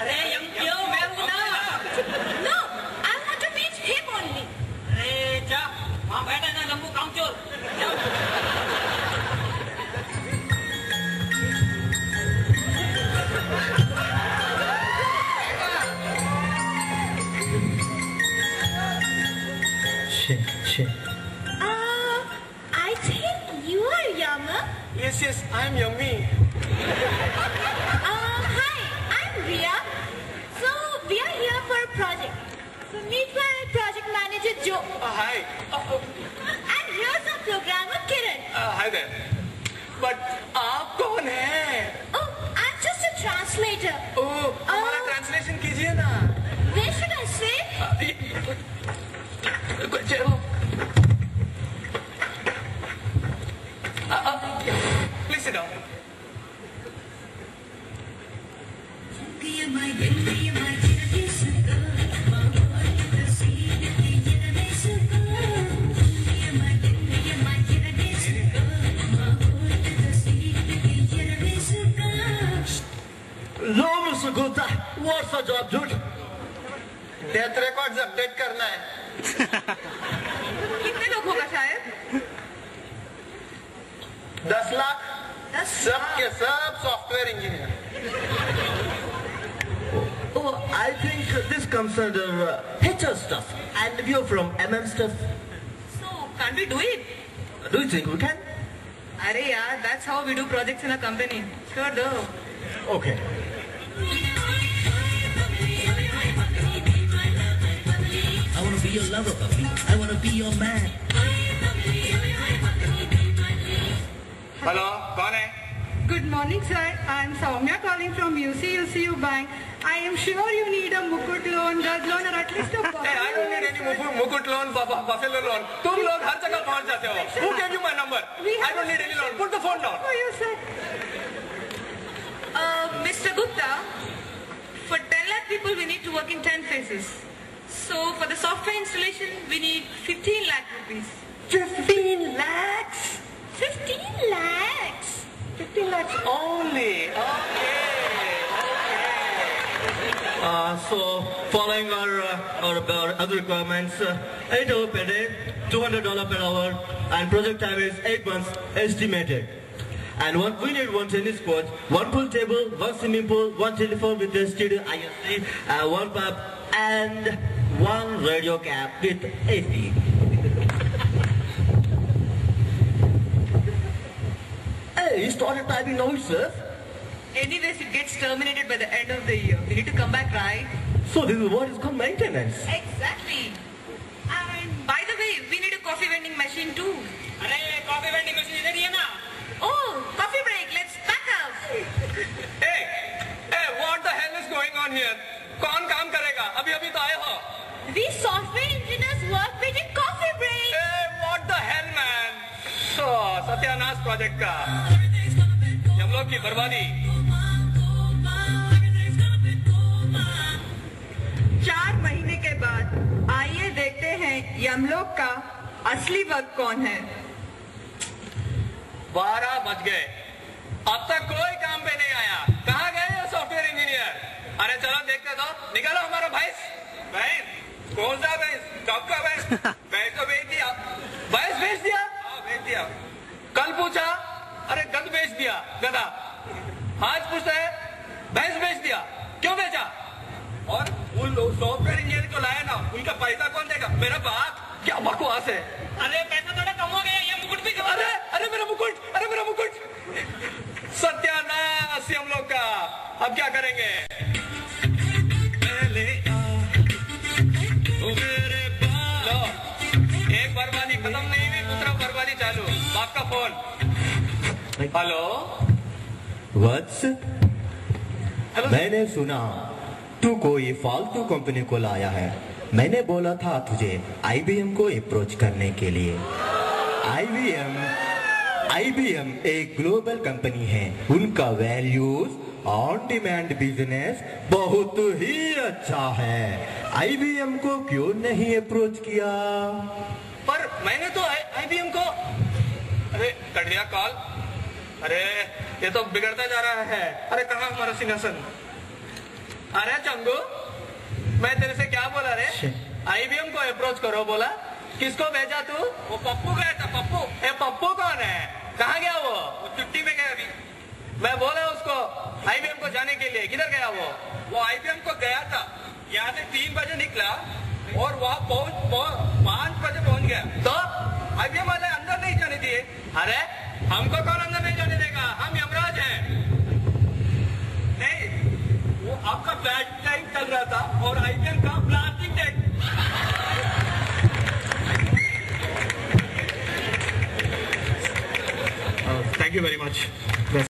अरे क्यों मैं हूँ ना। No, I want to meet him only. अरे जा वहाँ बैठा ना लंबू कामचोर। I think you are Yama. Yes, I'm Yummy. Hi, I'm Ria. So we are here for a project. So meet my project manager Joe. Hi. And here's our programmer Kiran. Hi there. But आप कौन हैं? Oh, I'm just a translator. Oh, हमारा translation कीजिए ना. Where should I say? Please sit down. Hello, Mr. Gupta. What's the job, dude? Death records update करना है. कितने लोग होगा शायद? 10 लाख. सब के सब software engineer. Oh, I think this comes under HR stuff, and we're from MM stuff. So can't we do it? Do you think we can? Arey yaar, that's how we do projects in a company. Sure do. Okay. I wanna be your lover, puppy. I wanna be your man. Hello, कौन है? Good morning, sir. I'm Soumya calling from UCU Bank. I am sure you need a Mukut loan, Gaz loan, or at least a Hey, I don't need any Mukut loan, Buffalo loan. तुम लोग हर जगह पहुंच जाते हो. Who gave you my number? I don't need any loan. Put the phone down. for you, sir. Mr. Gupta, for 10 lakh people we need to work in 10 phases. So for the software installation we need 15 lakh rupees. 15 lakhs. 15 lakhs? 15 lakhs only. Okay. So, following our other requirements, 8 hours per day, $200 per hour, and project time is 8 months estimated. And we need one tennis court, one pool table, one swimming pool, one telephone with a studio ISC, one pub, and one radio cab with AC. Hey, you started typing now itself? Anyways, it gets terminated by the end of the year. We need to come back, right? So this is what is called maintenance. Exactly. And by the way, we need a coffee vending machine too. अरे coffee vending machine इधर ही है ना। Oh, coffee break. Let's pack up. Hey, what the hell is going on here? कौन काम करेगा? अभी तो आए हो. We software engineers work with a coffee break. Hey, what the hell, man? So, सत्यानाश प्रोजेक्ट का. हम लोग की बर्बादी. 4 महीने के बाद आइए देखते हैं यमलोक का असली वर्क कौन है. 12 बज गए. अब तक कोई काम पे नहीं आया. कहाँ गए ये सॉफ्टवेयर इंजीनियर? अरे चलो देखते तो. निकालो हमारा भैंस. भैंस? कौन सा भैंस? कब का भैंस? भैंस तो बेच दिया. भैंस बेच दिया? हाँ बेच दिया. कल पूछा, अरे गध बेच दिया. गधा. आज पूछता है भैंस बेच दिया. क्यों बेचा? और उन सॉफ्टवेयर इंजीनियर को लाया ना, उनका पैसा कौन देगा? मेरा बाप. क्या बकवास है. अरे पैसा थोड़ा कम हो गया, ये मुकुट भी कम हो अरे गया। अरे मेरा मुकुट. अरे मेरा मुकुट. सत्यानाश हम लोग का. अब क्या करेंगे? पहले मेरे बाप. लो, एक बर्बादी खत्म नहीं हुई, दूसरा बर्बादी चालू. बाप का फोन. हेलो. What's? मैंने सुना तू कोई फालतू कंपनी को लाया है. मैंने बोला था तुझे IBM को अप्रोच करने के लिए. IBM एक ग्लोबल कंपनी है. उनका वैल्यूज ऑन डिमांड बिजनेस बहुत ही अच्छा है. IBM को क्यों नहीं अप्रोच किया? पर मैंने तो IBM को. अरे कट गया कॉल. अरे ये तो बिगड़ता जा रहा है. अरे कहाँ हमारा सिंहासन? अरे चंगू, मैं तेरे से क्या बोला रे? IBM को अप्रोच करो बोला। किसको भेजा तू? वो पप्पू गया था, पप्पू। ए पप्पू कौन है? कहाँ गया वो? छुट्टी में गया अभी। मैं बोला उसको IBM को जाने के लिए, किधर गया वो? वो IBM को गया था, यहाँ से 3 बजे निकला और वहाँ 5 बजे पहुँच गया। तो IBM वाले अंदर नहीं जाने दिए। अरे हमको कौन अंदर नहीं जाने देगा? हम यमराज हैं। नहीं, वो आपका बैट टाइम चल रहा था और IBM का blasting time. Thank you very much.